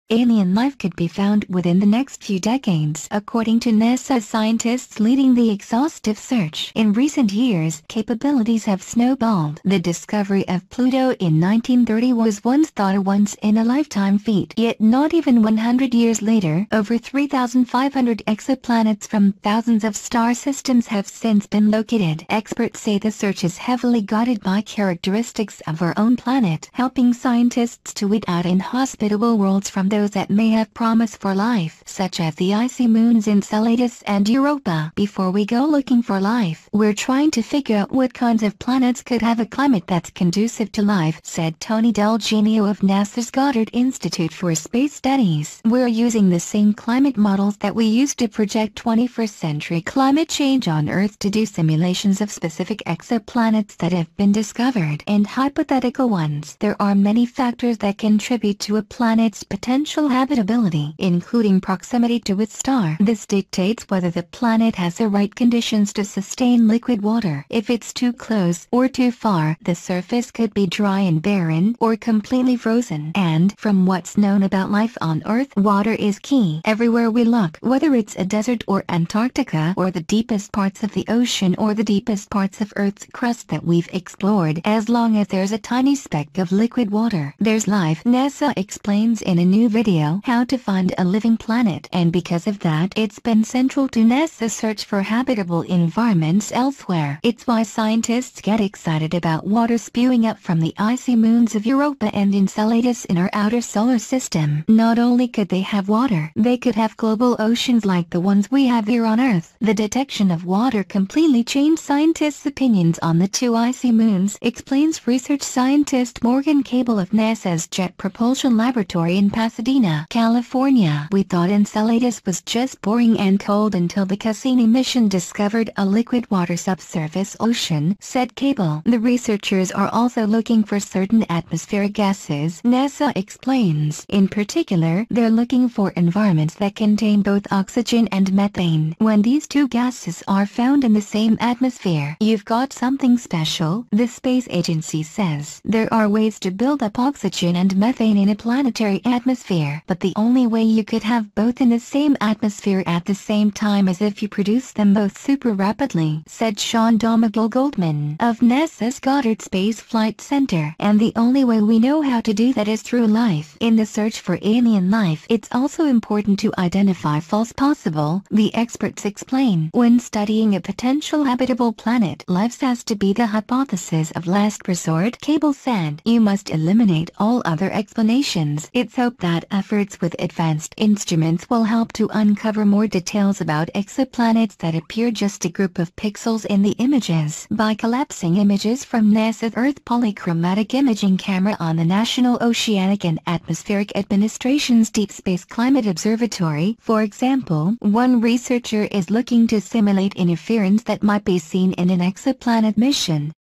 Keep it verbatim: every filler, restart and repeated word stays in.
alien life could be found within the next few decades, according to NASA scientists leading the exhaustive search. In recent years, capabilities have snowballed. The discovery of Pluto in nineteen thirty was once thought a once-in-a-lifetime feat. Yet not even one hundred years later, over three thousand five hundred exoplanets from thousands of star systems have since been located. Experts say the search is heavily guided by characteristics of our own planet, helping scientists to weed out inhospitable worlds from those that may have promise for life, such as the icy moons Enceladus and Europa. Before we go looking for life, we're trying to figure out what kinds of planets could have a climate that's conducive to life, said Tony Del Genio of NASA's Goddard Institute for Space Studies. We're using the same climate models that we used to project twenty-first century climate change on Earth to do simulations of specific exoplanets that have been discovered and hypothetical ones. There are many factors that contribute to a planet's potential habitability, including proximity to its star. This dictates whether the planet has the right conditions to sustain liquid water. If it's too close or too far, the surface could be dry and barren or completely frozen. And from what's known about life on Earth, water is key. Everywhere we look, whether it's a desert or Antarctica or the deepest parts of the ocean or the deepest parts of Earth's crust that we've explored, as long as there's a tiny speck of liquid water, there's life. NASA explains in a new video how to find a living planet, and because of that, it's been central to NASA's search for habitable environments elsewhere. It's why scientists get excited about water spewing up from the icy moons of Europa and Enceladus in our outer solar system. Not only could they have water, they could have global oceans like the ones we have here on Earth. The detection of water completely changed scientists' opinions on the two icy moons, explains research scientist Morgan Cable of NASA's Jet Propulsion Laboratory in Pasadena, California. We thought Enceladus was just boring and cold until the Cassini mission discovered a liquid water subsurface ocean, said Cable. The researchers are also looking for certain atmospheric gases, NASA explains. In particular, they're looking for environments that contain both oxygen and methane. When these two gases are found in the same atmosphere, you've got something special, the space agency says. There are ways to build up oxygen and methane in a planetary atmosphere, but the only way you could have both in the same atmosphere at the same time is if you produce them both super rapidly, said Sean Domingo Goldman of NASA's Goddard Space Flight Center. And the only way we know how to do that is through life. In the search for alien life, it's also important to identify false possible, the experts explain. When studying a potential habitable planet, life has to be the hypothesis of last resort, Cable said. You must eliminate all other explanations. It's hoped that efforts with advanced instruments will help to uncover more details about exoplanets that appear just a group of pixels in the images. By collapsing images from NASA's Earth Polychromatic Imaging Camera on the National Oceanic and Atmospheric Administration's Deep Space Climate Observatory, for example, one researcher is looking to simulate interference that might be seen in an exoplanet mission.